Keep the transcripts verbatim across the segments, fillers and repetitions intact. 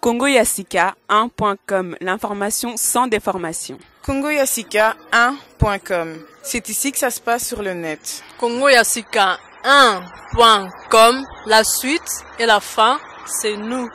Congo Yassika un point com, l'information sans déformation. Congo Yassika un point com, c'est ici que ça se passe sur le net. Congo Yassika un point com, la suite et la fin, c'est nous.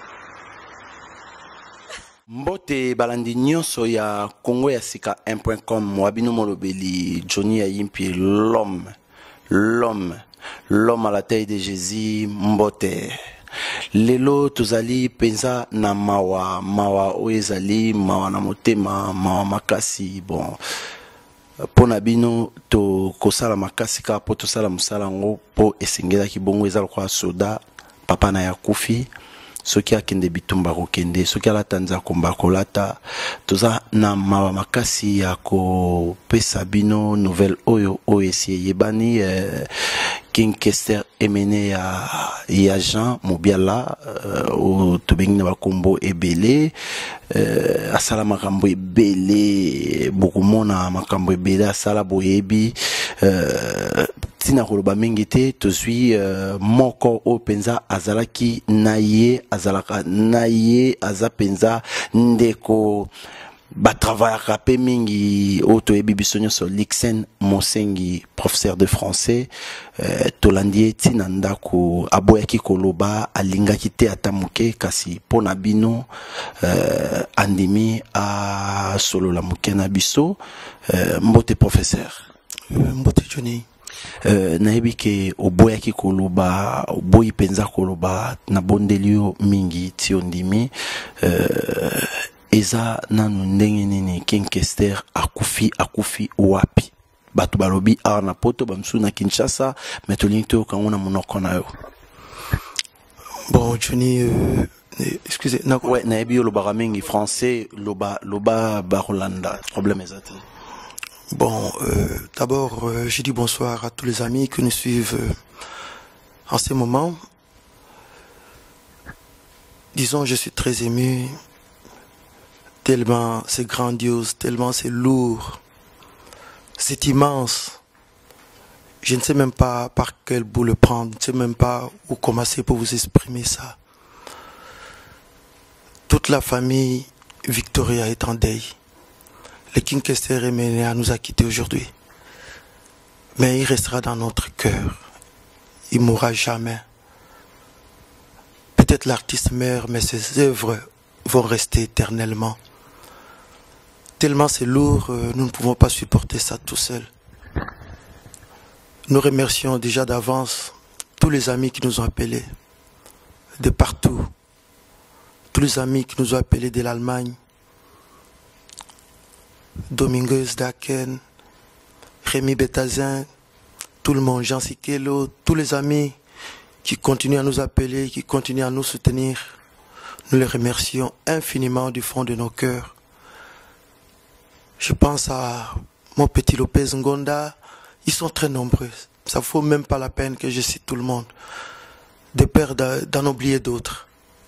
Mbote balandi nyonso ya Congo Yassika un point com, wabino molobeli Johnny Ayimpi, l'homme, l'homme, l'homme à la taille de Jésus, Mbote. Lelo tozali penza na mawa, mawa oezali, mawa na motema, mawa makasi, bon. Pona bino to kosala makasi ka po tosala musala ngo po esengela ki bongo ezala kwa soda, papa na ya kufi. Soki akende bitumba kokende, soki alatanza komba kolata, toza na mawa makasi ya ko pesa bino nouvelle oyo oyo esi yebani eh, King Kester emene ya ya Jean Mobiala uh, o tobengi na bakombo ebele uh, asala makambo ebele bokomona makambo ebele asala boyebi uh, tina koloba mingi te tozwi uh, moko o penza azalaki na ye azalaka na ye aza penza ndeko ba travaillaka pe mingi auto ebi bisonyo so Lixen Mosengi, professeur de français euh, tolandi tina ndako aboyaki koloba alingaki te atamuke kasi pona bino euh, andimi a solo la muke na biso euh, mbote professeur mbote Johnny euh, nayebi ke oboyaki koloba oboyi penza koloba na bondelio mingi ti ondimi euh, eza nanu ndenge nini King Kester akufi akufi wapi batu balobi ar na poto bamsu na Kinshasa metolingi to kangona monoko na yo. Bon Johnny euh, excusez na ouais na ebi loba mingi français loba loba barolanda problème exact. Bon euh, d'abord euh, je dis bonsoir à tous les amis qui nous suivent euh, en ce moment. Disons je suis très ému. Tellement c'est grandiose, tellement c'est lourd, c'est immense. Je ne sais même pas par quel bout le prendre, je ne sais même pas où commencer pour vous exprimer ça. Toute la famille Victoria est en deuil. Le King Kester Emenea nous a quittés aujourd'hui. Mais il restera dans notre cœur. Il ne mourra jamais. Peut-être l'artiste meurt, mais ses œuvres vont rester éternellement. Tellement c'est lourd, euh, nous ne pouvons pas supporter ça tout seul. Nous remercions déjà d'avance tous les amis qui nous ont appelés de partout. Tous les amis qui nous ont appelés de l'Allemagne. Dominguez Daken, Rémi Betazin, tout le monde, Jean Sikelo, tous les amis qui continuent à nous appeler, qui continuent à nous soutenir. Nous les remercions infiniment du fond de nos cœurs. Je pense à mon petit Lopez Ngonda. Ils sont très nombreux. Ça ne vaut même pas la peine que je cite tout le monde. De peur d'en oublier d'autres.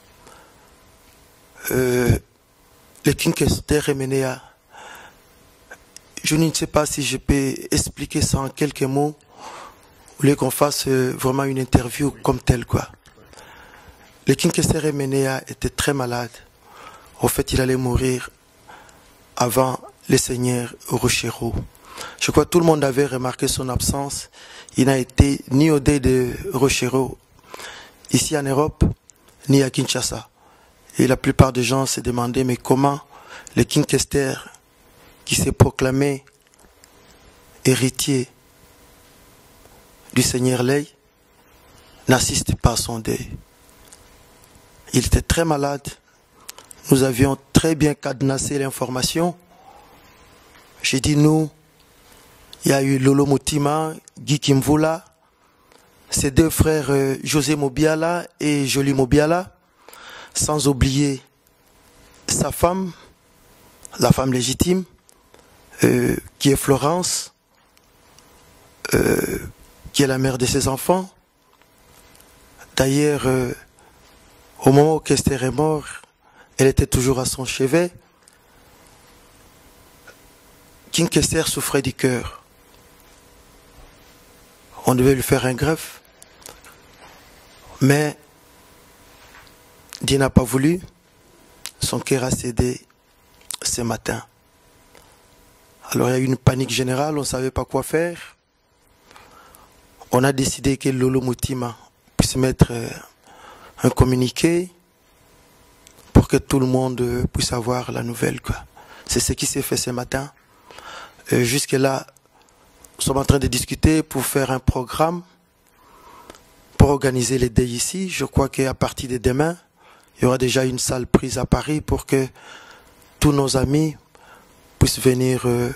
Euh, le King Kester Emenea. Je ne sais pas si je peux expliquer ça en quelques mots. Vous voulez qu'on fasse vraiment une interview comme telle quoi. Le King Kester Emenea était très malade. Au fait, il allait mourir avant le Seigneur Rochero. Je crois que tout le monde avait remarqué son absence. Il n'a été ni au deuil de Rochero, ici en Europe, ni à Kinshasa. Et la plupart des gens se demandaient, mais comment le King Kester, qui s'est proclamé héritier du Seigneur Lei, n'assiste pas à son deuil. Il était très malade. Nous avions très bien cadenassé l'information. J'ai dit nous, il y a eu Lolo Motima, Guy Kimvula, ses deux frères euh, José Mobiala et Jolie Mobiala, sans oublier sa femme, la femme légitime, euh, qui est Florence, euh, qui est la mère de ses enfants. D'ailleurs, euh, au moment où Kester est mort, elle était toujours à son chevet. King Kester souffrait du cœur. On devait lui faire un greffe. Mais Dieu n'a pas voulu. son cœur a cédé ce matin. Alors il y a eu une panique générale, on ne savait pas quoi faire. On a décidé que Lolo Mutima puisse mettre un communiqué pour que tout le monde puisse avoir la nouvelle. C'est ce qui s'est fait ce matin. Jusque-là, nous sommes en train de discuter pour faire un programme, pour organiser les deuils ici. Je crois qu'à partir de demain, il y aura déjà une salle prise à Paris pour que tous nos amis puissent venir euh,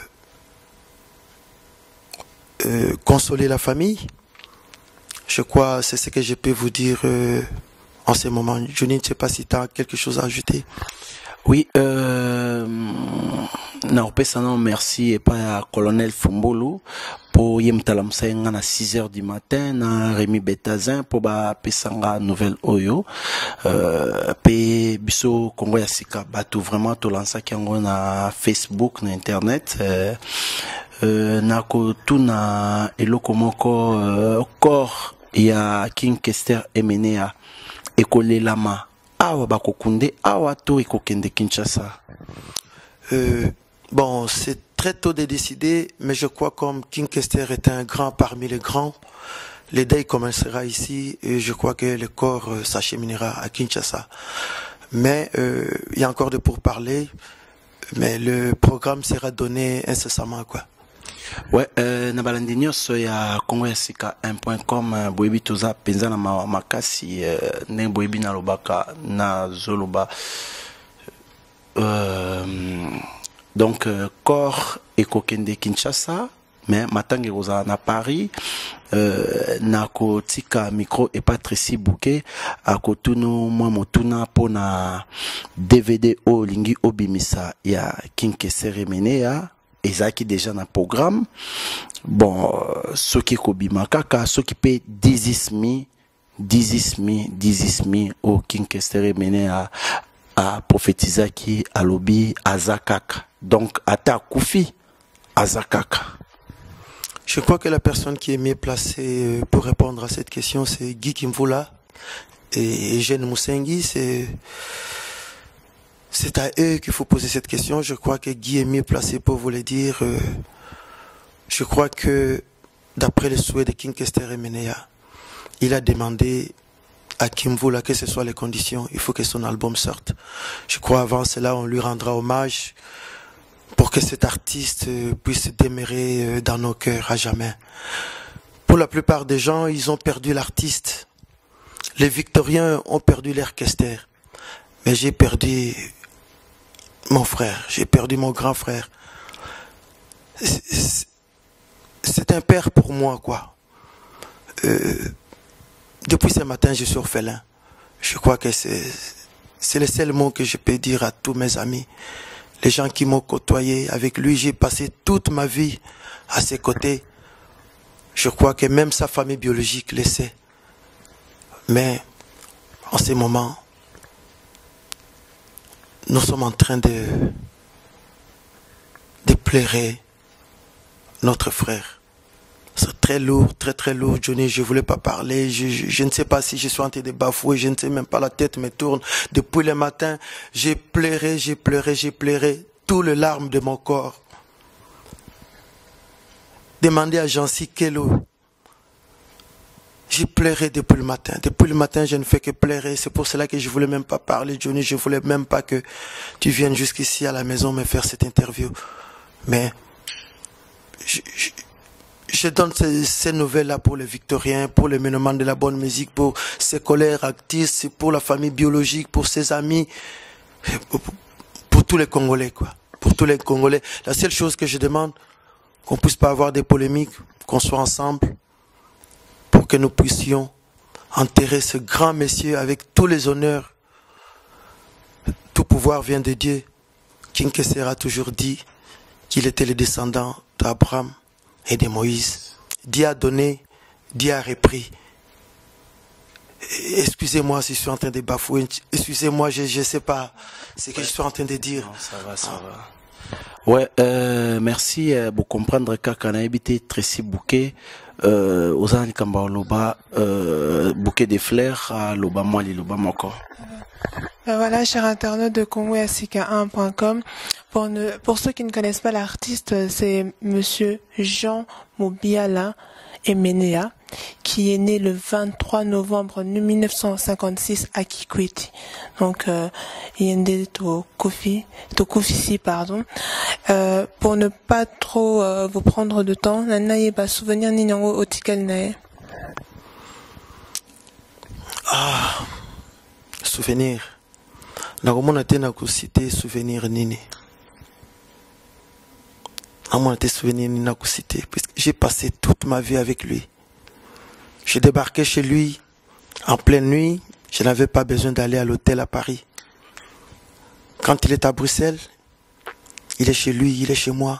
euh, consoler la famille. Je crois que c'est ce que je peux vous dire euh, en ce moment. Je ne sais pas si tu as quelque chose à ajouter. Oui, euh, non, non, merci et pas à colonel Fumbolu pour yemtalamsayenga na six heures du matin na Rémi Betazin pour ba pesanga nouvelle oyo euh, pe biso Congo ya sika batu vraiment to lança kiango na Facebook na internet euh, euh, na ko tuna eloko moko euh, corps ya King Kester Emenea ekolelama awa bakokunde awa to ekokende Kinshasa. Euh, bon, c'est très tôt de décider, mais je crois comme King Kester est un grand parmi les grands, le deuil commencera ici et je crois que le corps euh, s'acheminera à Kinshasa. Mais euh, il y a encore de pourparlers, mais le programme sera donné incessamment, quoi. Ouais, euh, na balandi nyonso ya Congo ya sika un point com boyebi toza penza na makasi ne boyebi na lobaka na zoloba euh, donc euh, corps ekokende Kinshasa mais matangi roza na Paris euh, na kotika micro et Patricie Bouquet a kotunu mwa motuna pona D V D o lingi obimisa ya King Kester Emenea ezaki déjà na programme bon ce qui kobima kaka ce qui peut dizismi dizismi dizismi au King Kester Emenea a prophétisaki alobi azakaka donc ata kufi azakaka. Je crois que la personne qui est mieux placée pour répondre à cette question c'est Guy Kimvula et Eugène Moussengi. c'est C'est à eux qu'il faut poser cette question. Je crois que Guy est mieux placé pour vous le dire. Je crois que, d'après le souhait de King Kester Emenea, il a demandé à Kimvula que ce soit les conditions. Il faut que son album sorte. Je crois avant cela, on lui rendra hommage pour que cet artiste puisse demeurer dans nos cœurs à jamais. Pour la plupart des gens, ils ont perdu l'artiste. Les Victoriens ont perdu leur Kester. Mais j'ai perdu mon frère, j'ai perdu mon grand frère. C'est un père pour moi, quoi. Euh, depuis ce matin, je suis orphelin. Je crois que c'est le seul mot que je peux dire à tous mes amis. Les gens qui m'ont côtoyé avec lui, j'ai passé toute ma vie à ses côtés. Je crois que même sa famille biologique le sait. Mais en ce moment, nous sommes en train de, de pleurer notre frère. C'est très lourd, très très lourd, Johnny. Je ne voulais pas parler. Je, je, je ne sais pas si je suis en train de bafouer. Je ne sais même pas, la tête me tourne. Depuis le matin, j'ai pleuré, j'ai pleuré, j'ai pleuré. Tout les larmes de mon corps. Demandez à Jancy Kello. J'ai pleuré depuis le matin. Depuis le matin, je ne fais que pleurer. C'est pour cela que je ne voulais même pas parler, Johnny. Je ne voulais même pas que tu viennes jusqu'ici à la maison me faire cette interview. Mais je, je, je donne ces, ces nouvelles-là pour les Victoriens, pour les mélomanes de la bonne musique, pour ses collègues artistes, pour la famille biologique, pour ses amis, pour, pour tous les Congolais, quoi. Pour tous les Congolais. La seule chose que je demande, qu'on ne puisse pas avoir des polémiques, qu'on soit ensemble, pour que nous puissions enterrer ce grand monsieur avec tous les honneurs. Tout pouvoir vient de Dieu. King Kester a toujours dit qu'il était le descendant d'Abraham et de Moïse. Dieu a donné, Dieu a repris. Excusez-moi si je suis en train de bafouer. Excusez-moi, je ne sais pas ce que ouais. je suis en train de dire. Non, ça va, ça va. Ouais, euh, merci euh, pour comprendre kaka na habité Tracy Bouquet euh, aux années kamba loba euh, bouquet de fleurs à loba moi loba moko. Ben voilà, chers internautes de congo asika un point com, pour, ne, pour ceux qui ne connaissent pas l'artiste, c'est monsieur Jean Mobiala Emenea, qui est né le vingt-trois novembre mille neuf cent cinquante-six à Kikwiti. Donc, euh, Yende to Kofi, to Kofisi, pardon. Euh, pour ne pas trop euh, vous prendre de temps, Nanaye ba souvenir ni nyango otikal nae. Ah, souvenir. Nakomona te na kusite souvenir nini. Nakomona te souvenir nini na kusite, puisque j'ai passé toute ma vie avec lui. J'ai débarqué chez lui en pleine nuit. Je n'avais pas besoin d'aller à l'hôtel à Paris. Quand il est à Bruxelles, il est chez lui, il est chez moi.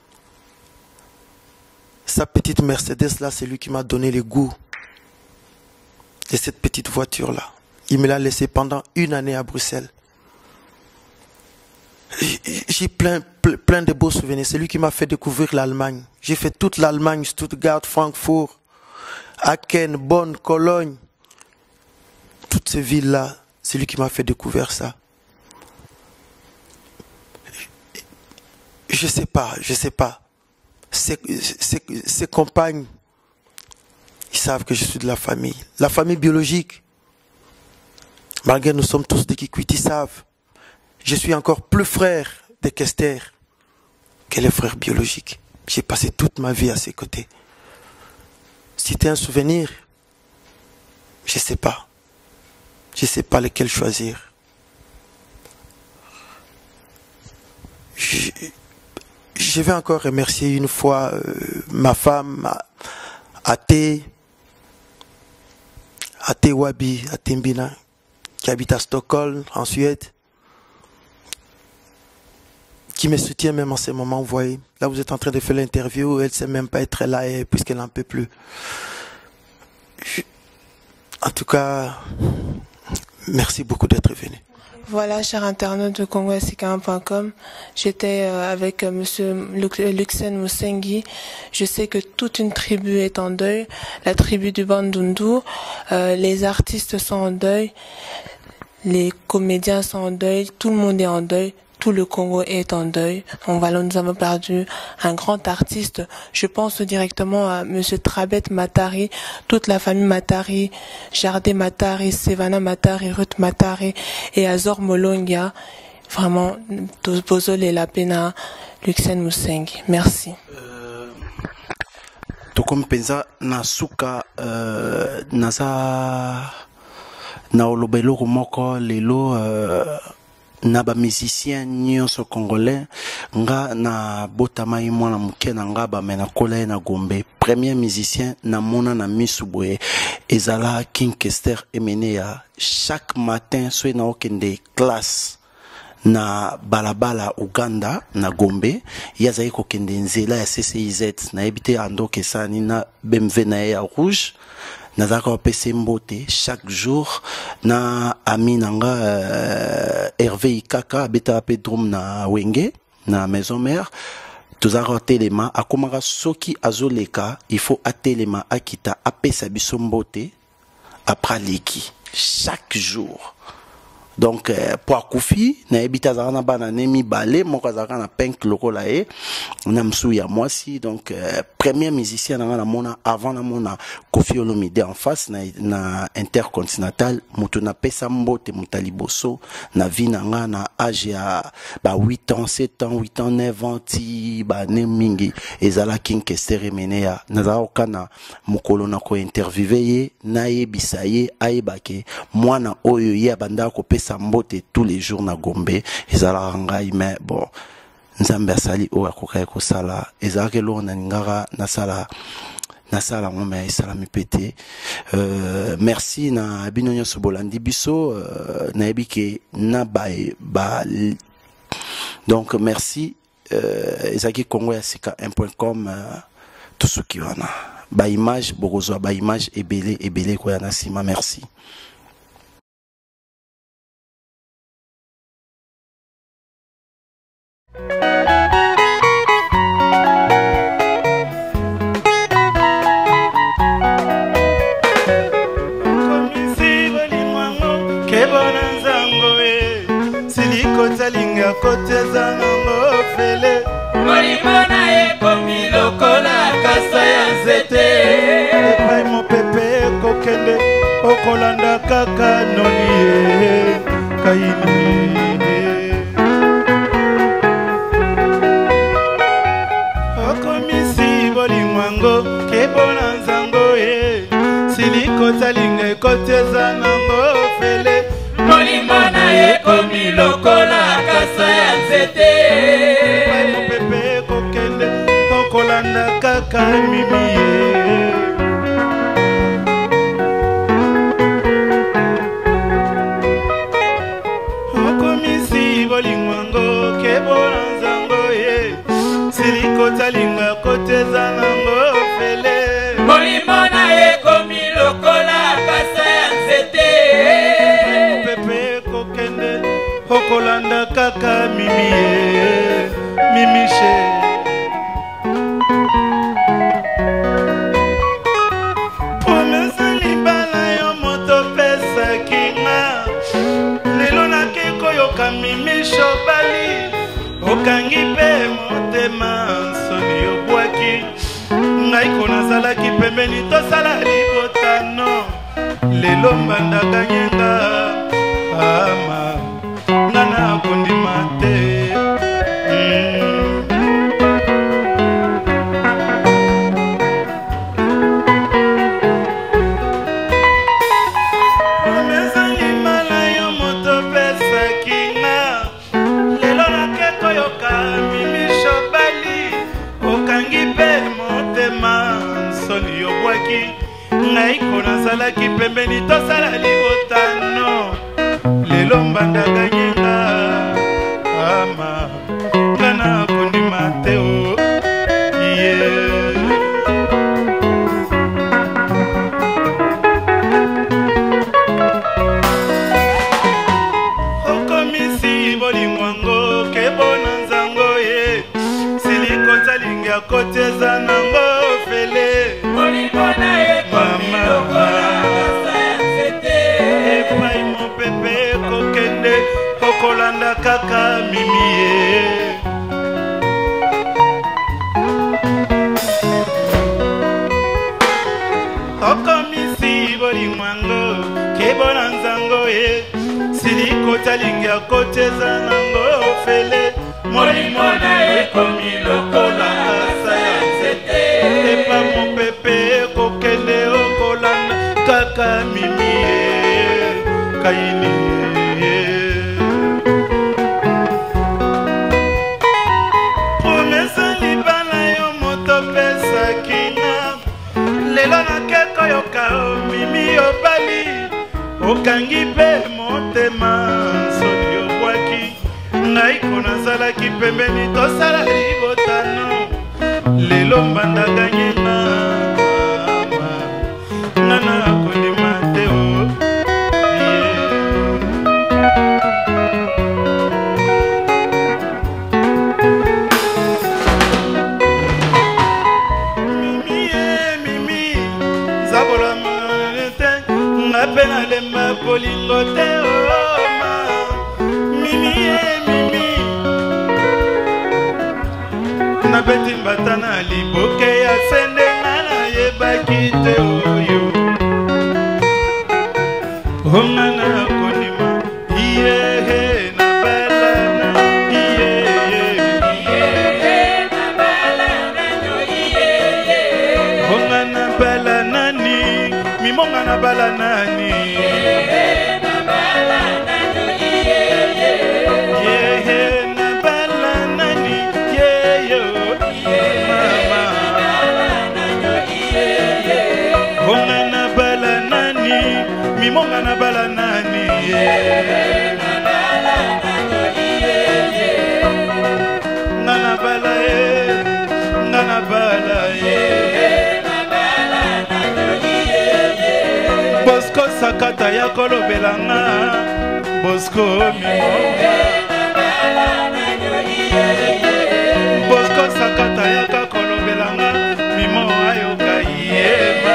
Sa petite Mercedes là, c'est lui qui m'a donné le goût de cette petite voiture là. Il me l'a laissé pendant une année à Bruxelles. J'ai plein, plein de beaux souvenirs. C'est lui qui m'a fait découvrir l'Allemagne. J'ai fait toute l'Allemagne, Stuttgart, Francfort, Aachen, Bonn, Cologne. Toutes ces villes-là, c'est lui qui m'a fait découvrir ça. Je sais pas, je sais pas. Ses, ses, ses compagnes, ils savent que je suis de la famille. La famille biologique. Malgré nous sommes tous des Kikwiti, ils savent. Je suis encore plus frère de Kester que les frères biologiques. J'ai passé toute ma vie à ses côtés. C'était un souvenir. Je sais pas. Je sais pas lequel choisir. Je, je vais encore remercier une fois euh, ma femme, Até, Até Wabi, Até Mbina, qui habite à Stockholm, en Suède, qui me soutient même en ces moments, vous voyez. Là, vous êtes en train de faire l'interview, elle ne sait même pas être là puisqu'elle n'en peut plus. Je... En tout cas, merci beaucoup d'être venu. Voilà, chers internautes de congo asika un point com, j'étais euh, avec euh, monsieur Luxen Musengi. Je sais que toute une tribu est en deuil, la tribu du Bandundu, euh, les artistes sont en deuil, les comédiens sont en deuil, tout le monde est en deuil. Tout le Congo est en deuil. Donc voilà, nous avons perdu un grand artiste. Je pense directement à monsieur Trabet Matari, toute la famille Matari, Jardé Matari, Sevana Matari, Ruth Matari et Azor Molongia. Vraiment, Bozol et la pena, Luxen Musengi. Merci. Tokom penza nasuka nasa na olobelo moko lelo na ba musicien nyonso congolais nga na botama ye mwana muke na nga ba mena kola na Gombe premier musicien na mona na misuboye ezala King Kester Emenea. Chaque matin so na okende classe na balabala Uganda na Gombe yazai ko kende nzela ya C C I Z na ebite ando kesani na B M W na ya rouge nazaka pese mbote chaque jour na ami nanga euh, Hervé Ikaka beta pedrum na Wenge na maison mère tozaka telema akomaka soki azoleka il faut atelema akita apesa biso mbote après leki chaque jour. Donc euh, pour Koufi na ebita zana bana nemi balé moko zaka na pink lokola e na msu ya mwasi. Donc euh, premier musicien na na mona avant na mona Koffi Olomide en face na, na Intercontinental mutu na pesa mbote mutaliboso na vi na nga na âge ya ba huit ans sept ans huit ans neuf ans ti ba ne mingi ezala King Kester Emenea na za okana mukolo na ko interviewer na yebisa ye ayebake mwana oyo ya banda ko pesa mbote tous les jours na Gombe ezala ngai mais bon nzambe asali o akoka ko sala ezala ke lo na ngara na sala na sala ngome sala mipete. euh, merci na binonyo sobolandi biso euh, na ebike na ba ba donc merci euh, ezaki congo asika un point com euh, tout ce qui wana ba image bokozwa ba image ebele ebele ko yana sima. Merci. Thank you. kaka noni kaini okomisi bolingwango kebona nzango e siliko talinga ekoteza nango fele molimo na ye komi lokola kasa ya nzete mopepe kokende okolanda kaka mimi ye okomisi bolingwango kebona nzango ye siliko talinga koteza nango fele molimo na ye komi lokola kasa ya nzete pepe kokende okolanda kaka mimi ye mimishe promesa libala yo moto pesaki nga lelo nakekoyoka mimisho bali okangi mpe motema nsoni obwaki ngai ko nazalaki pembeni tosala libotano lelo mbandakanyenga ama nga nakondima te omeza limala yo moto pesaki nga lelo nakekoyoka mimisho bali okangi mpe motema nsoni obwaki ngai ko nazalaki pembeni tosala libotano lelo mbandakanyenga ama nga nakondima te o ye okomisi bolingwango kebona nzango ye siliko talingi akoteza nango fele molimo na ye komi lokola kasa ya nzete epai mopepe kokende okolanda kaka mimi ye okomisi bolingwango kebona nzango ye siliko talingi akoteza nango fele molimo na ye komi lokola kasa ya nzete epa mopepe kokende okolanda kaka mimi ye kaini promesa libala yo moto pesaki nga lelo nakekoyoka mimi obali okangi mpe motema nsoni obwaki ngai ko nazalaki pembeni tosala libotano lelo mbandakanyenga nga nakondima te o mimi ye mimi zabolama te nga mpe nalemba bolingo te oma mimi ye mimi nabeti mbata na liboke ya sende nga nayebaki te oyo onga nakondima iyehe nabalana iyeye onga nabala nani mimonga nabala nani yehe nabala nani yeyo mama onga nabala nani mimonga nabala nani nga nabala ye nga nabala ye Bosco sakata ya kolobelanga Bosco mimonga Bosco sakata ya kakolobelanga mimo ayoka yema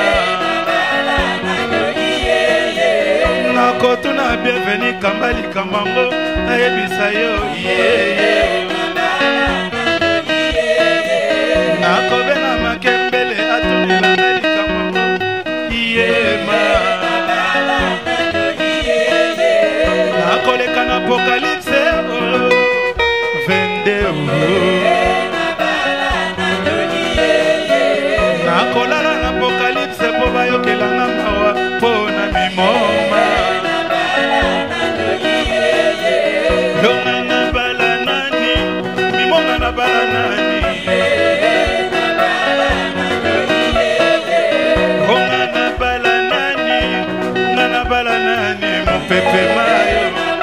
nakotu na bienveni kambali kambango ayebisa yo yeye nakobela makembele atunela likambango yema bakolala na apocalypse po bayokelanga mawa po na mimoma longa na bala nani mimoma na bala nani longa na bala nani na bala nani mopepe mayo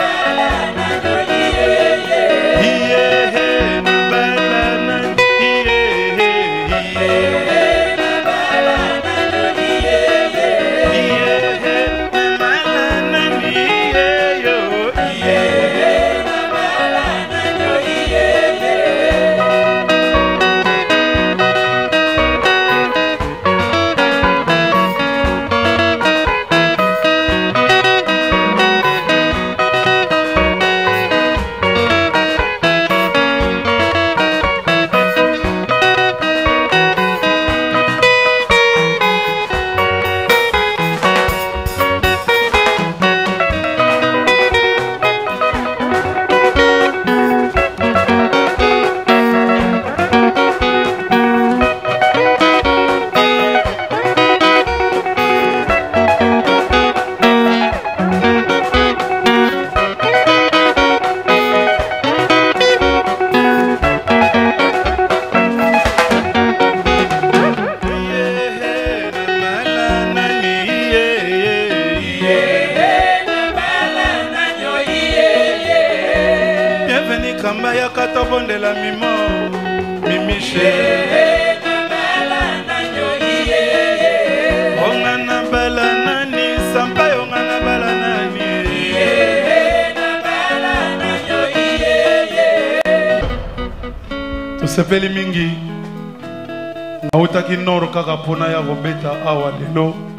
kamba ya katobondela mimo mimishe onga na bala nani sampa onga na bala nani tosepeli mingi nautaki noro kaka pona ya kobeta awa lelo